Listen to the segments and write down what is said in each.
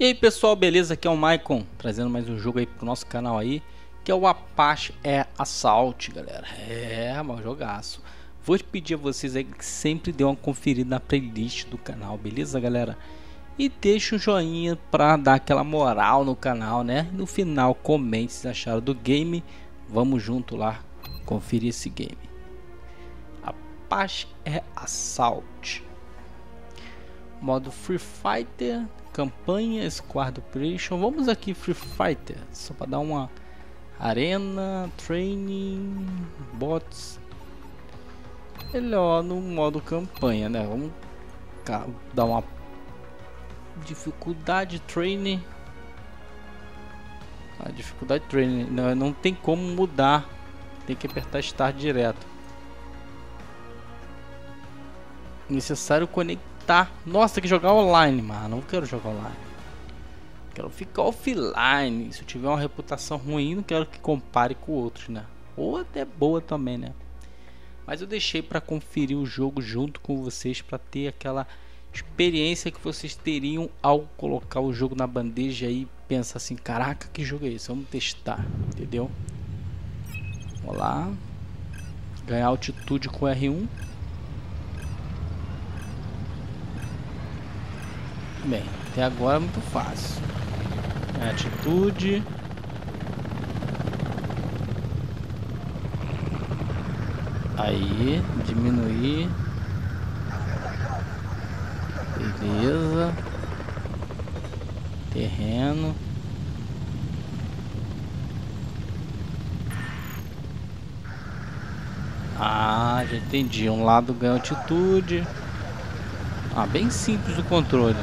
E aí pessoal, beleza? Aqui é o Maicon, trazendo mais um jogo aí pro nosso canal aí, que é o Apache Assault, galera. É, um jogaço. Vou pedir a vocês aí que sempre dê uma conferida na playlist do canal, beleza, galera? E deixa um joinha pra dar aquela moral no canal, né? No final, comente se acharam do game. Vamos junto lá conferir esse game. Apache Assault. Modo Free Fighter, campanha, Squad Operation. Vamos aqui Free Fighter, só para dar uma arena, training, bots. Melhor no modo campanha, né? Vamos dar uma dificuldade training. A dificuldade training não tem como mudar, tem que apertar Start direto. Necessário conectar. Nossa, tem que jogar online, mano. Não quero jogar online. Quero ficar offline. Se eu tiver uma reputação ruim, não quero que compare com outros, né? Ou até boa também, né? Mas eu deixei para conferir o jogo junto com vocês, para ter aquela experiência que vocês teriam ao colocar o jogo na bandeja e pensar assim: caraca, que jogo é esse? Vamos testar, entendeu? Vamos lá. Ganhar altitude com R1. Bem, até agora é muito fácil. Atitude. Aí, diminuir. Beleza. Terreno. Ah, já entendi. Um lado ganha altitude. Ah, bem simples o controle.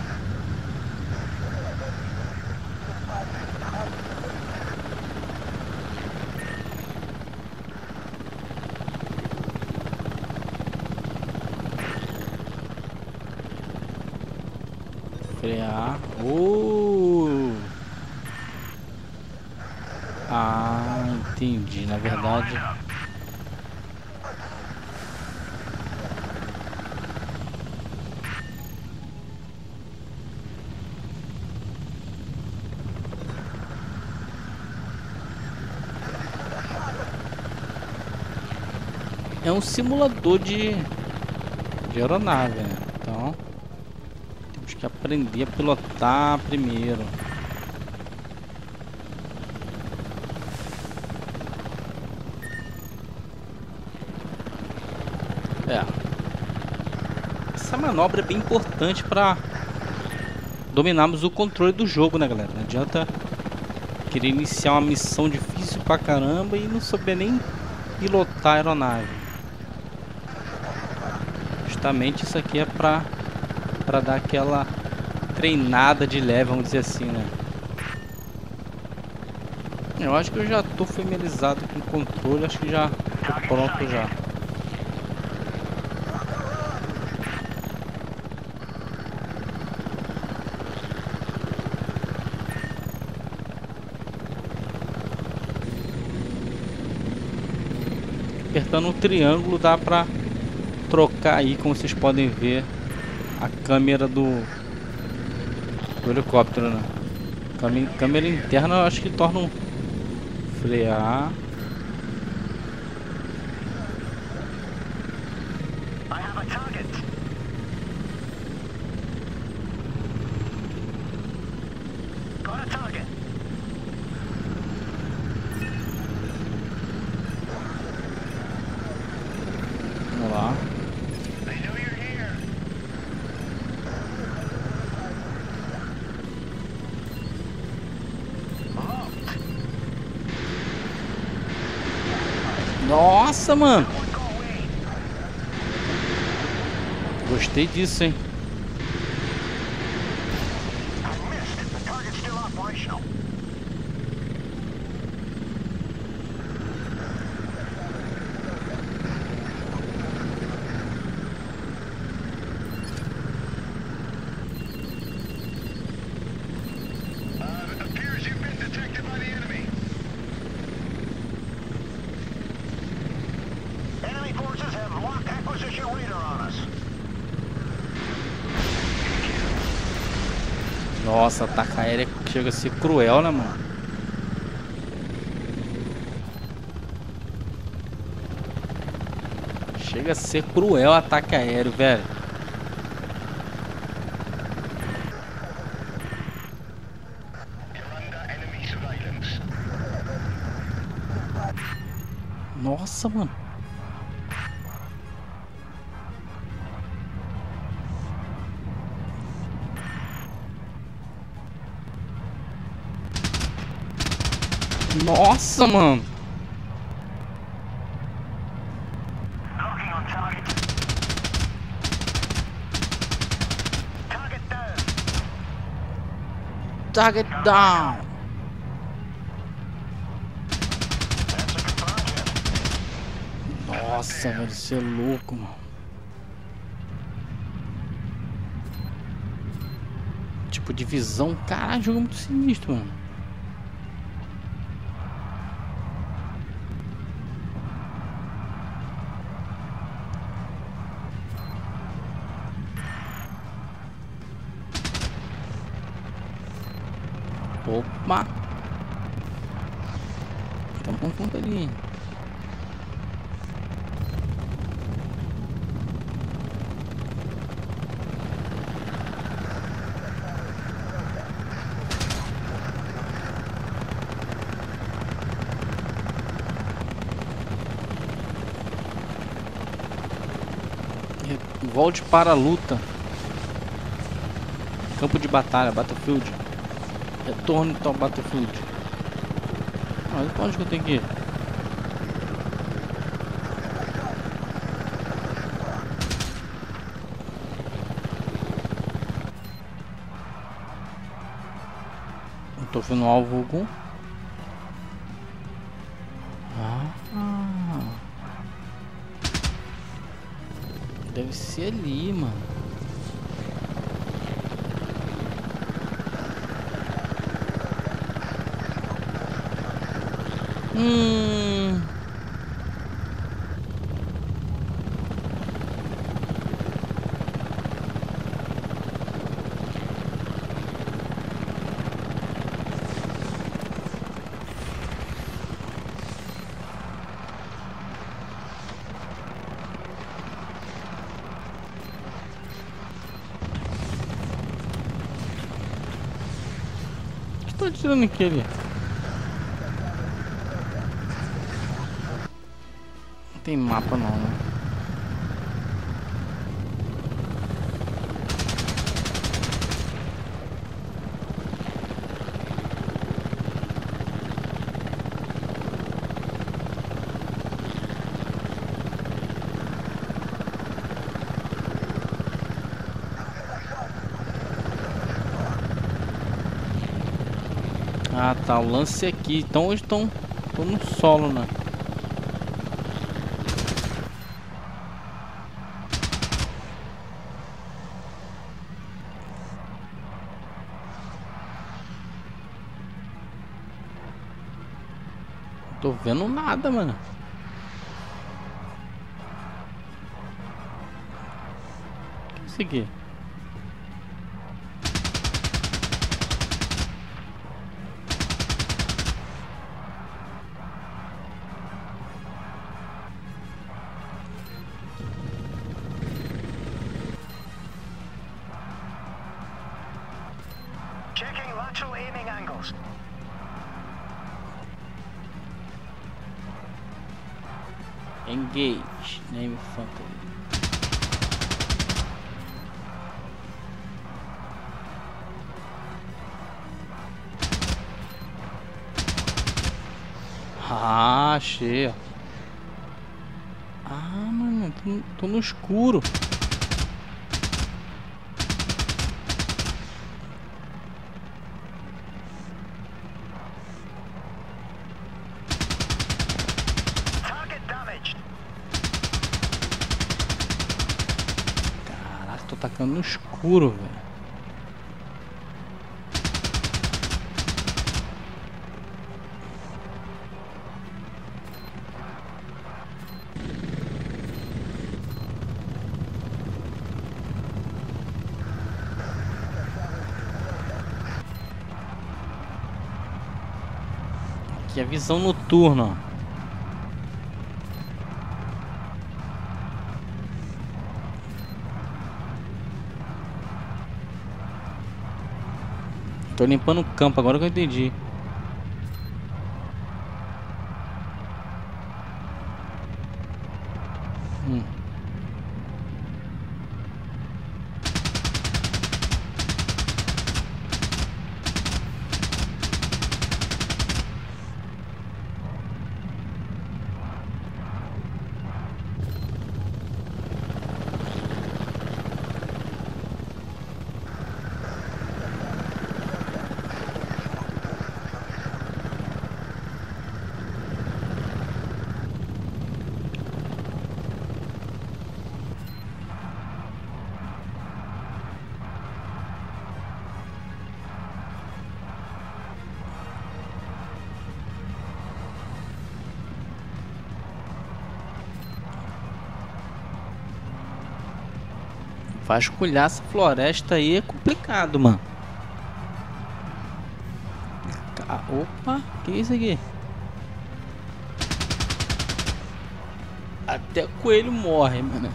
Frear. Ah, entendi. Na verdade, é um simulador de aeronave, né? Então temos que aprender a pilotar primeiro. Essa manobra é bem importante para dominarmos o controle do jogo, né, galera? Não adianta querer iniciar uma missão difícil pra caramba e não saber nem pilotar a aeronave. Justamente isso aqui é pra dar aquela treinada de leve, vamos dizer assim, né? Eu acho que eu já tô familiarizado com o controle, acho que já tô pronto já. Apertando o triângulo dá pra trocar aí, como vocês podem ver, a câmera do helicóptero, né? Câmera interna eu acho que torna um frear. Vamos lá. Nossa, mano. Gostei disso, hein? Nossa, ataque aéreo chega a ser cruel, né, mano? Chega a ser cruel ataque aéreo, velho. Nossa, mano. Nossa, mano. Target down. Nossa, velho, você é louco, mano. Tipo de visão, caralho, jogo muito sinistro, mano. Opa! Tamo com conta ali. Volte para a luta. Campo de batalha, Battlefield. Retorno ao Battlefield. Ah, onde que eu tenho que ir? Eu tô vendo um alvo algum. Deve ser ali, mano. Tô atirando aquele. Não tem mapa não, né? Ah, tá, o lance aqui. Então hoje tô no solo, né? Não tô vendo nada, mano. O que é isso aqui? Checking lateral aiming angles. Engage, name infantry. Ah, achei. Ah, mano, tô no escuro. Caraca, tô tacando no escuro, velho. Aqui é visão noturna, ó. Tô limpando o campo, agora que eu entendi. Vasculhar essa floresta aí é complicado, mano. Opa, que é isso aqui? Até coelho morre, mano.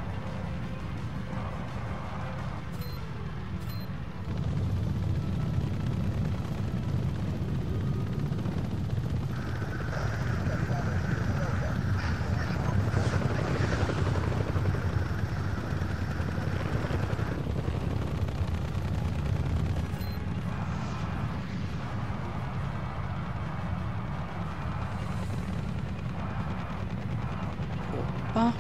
Opa.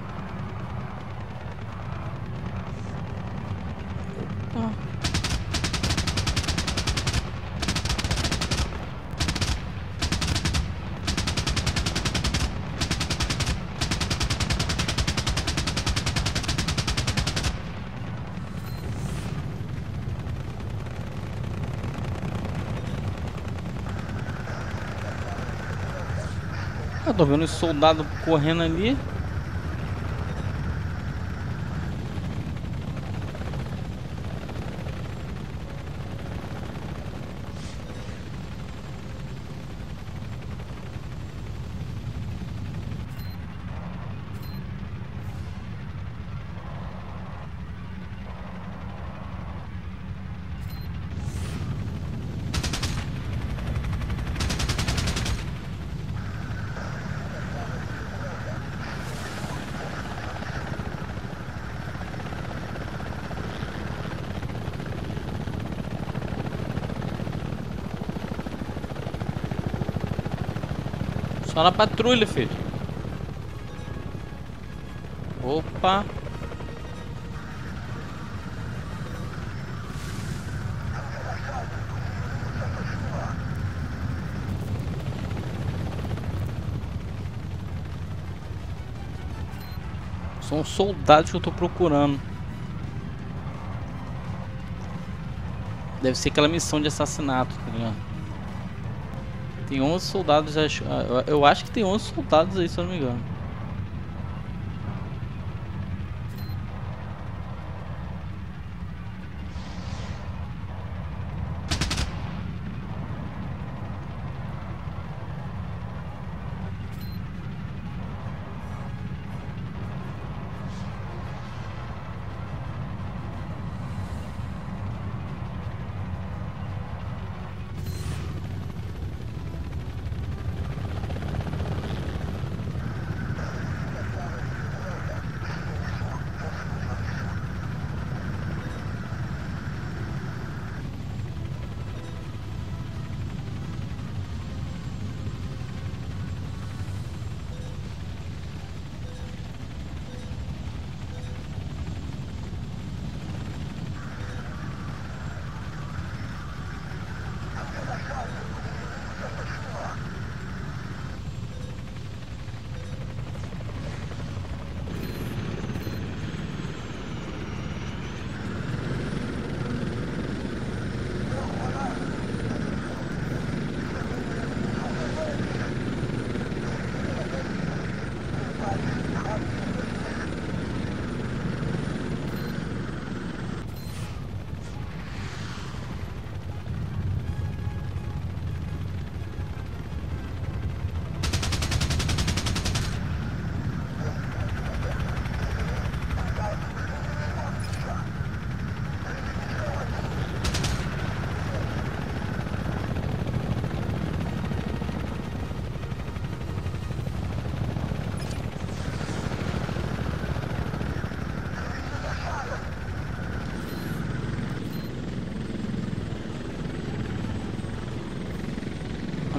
Opa. Eu tô vendo os soldados correndo ali. Só na patrulha, filho. Opa. São soldados que eu tô procurando. Deve ser aquela missão de assassinato, tá ligado? Tem 11 soldados, eu acho que tem 11 soldados aí, se eu não me engano.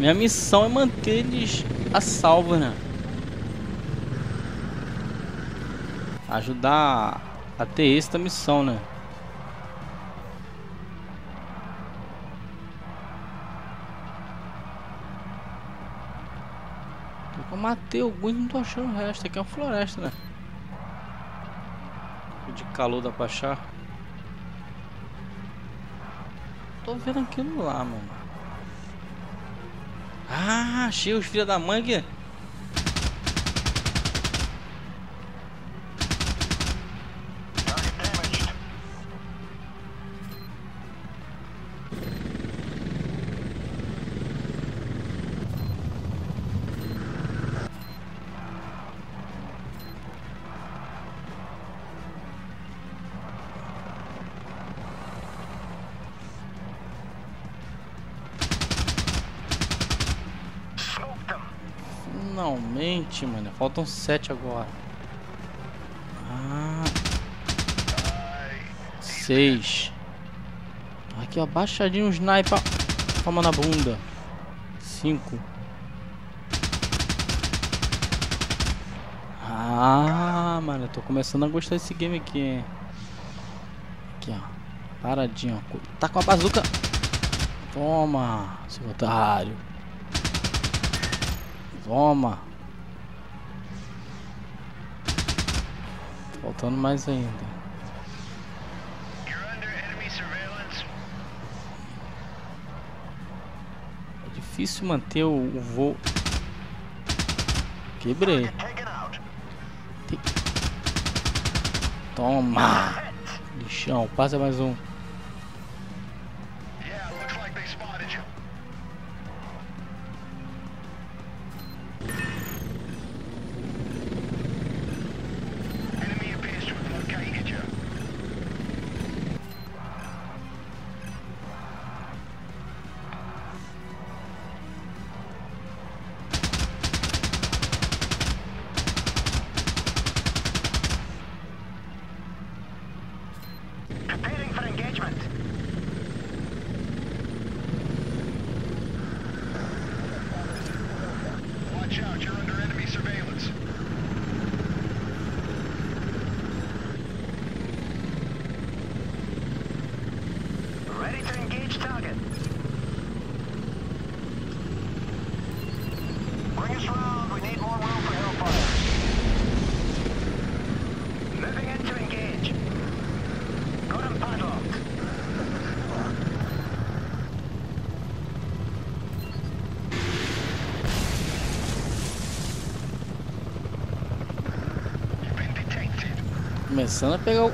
Minha missão é manter eles a salvo, né? Ajudar a ter êxito a missão, né? Eu matei alguns e não tô achando o resto. Aqui é uma floresta, né? De calor dá pra achar. Tô vendo aquilo lá, mano. Ah, achei os filhos da mãe aqui. Finalmente, mano. Faltam 7 agora. Ah, 6. Aqui, ó, baixadinho, um sniper. Toma na bunda. 5. Ah, mano, eu tô começando a gostar desse game aqui, hein? Aqui, ó. Paradinho, ó. Tá com a bazuca. Toma, seu otário. Toma. Faltando mais ainda. É difícil manter o voo. Quebrei. Toma. Lixão, passa mais um. Começando a pegar o...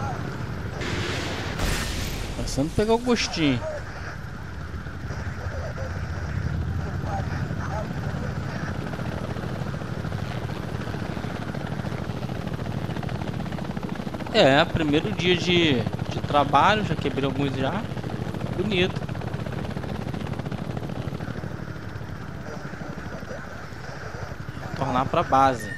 Começando a pegar o gostinho. É, primeiro dia de trabalho, já quebrei alguns já. Bonito. Tornar pra base.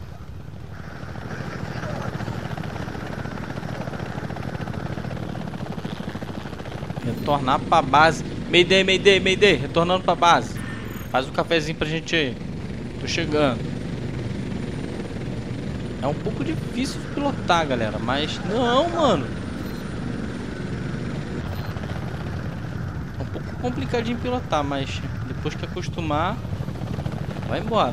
Retornar pra base. Mayday, Mayday, Mayday. Retornando pra base. Faz um cafezinho pra gente aí. Tô chegando. É um pouco difícil de pilotar, galera. Mas não, mano. É um pouco complicadinho pilotar, mas depois que acostumar, vai embora.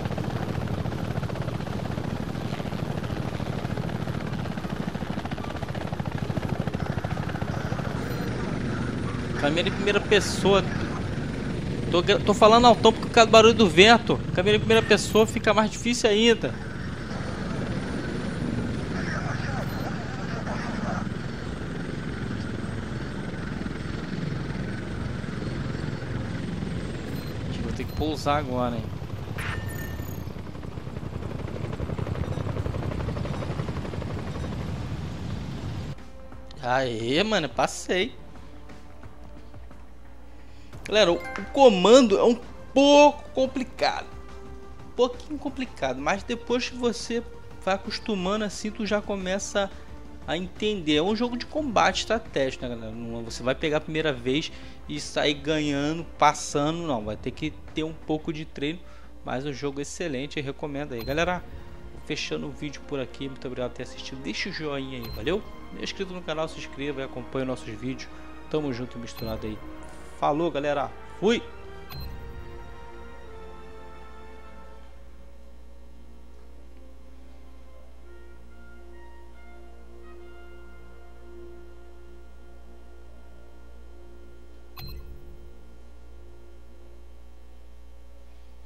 Câmera em primeira pessoa. Tô falando altão porque por causa do barulho do vento. Câmera em primeira pessoa fica mais difícil ainda. Acho que vou ter que pousar agora, hein. Aê, mano, passei. Galera, o comando é um pouco complicado. Um pouquinho complicado. Mas depois que você vai acostumando assim, tu já começa a entender. É um jogo de combate estratégico, né, galera? Não, você vai pegar a primeira vez e sair ganhando, passando, não. Vai ter que ter um pouco de treino, mas o jogo é excelente, eu recomendo aí. Galera, fechando o vídeo por aqui, muito obrigado por ter assistido. Deixa o joinha aí, valeu? Não é inscrito no canal, se inscreva e acompanhe nossos vídeos. Tamo junto e misturado aí. Falou, galera. Fui!